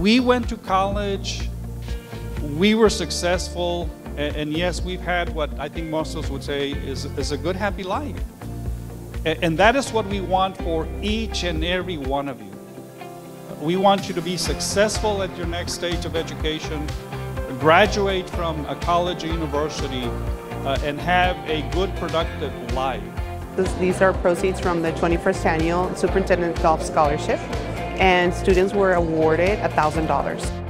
We went to college, we were successful, and yes, we've had what I think most of us would say is a good, happy life. And that is what we want for each and every one of you. We want you to be successful at your next stage of education, graduate from a college or university, and have a good, productive life. These are proceeds from the 21st Annual Superintendent Golf Scholarship, and students were awarded $1,000.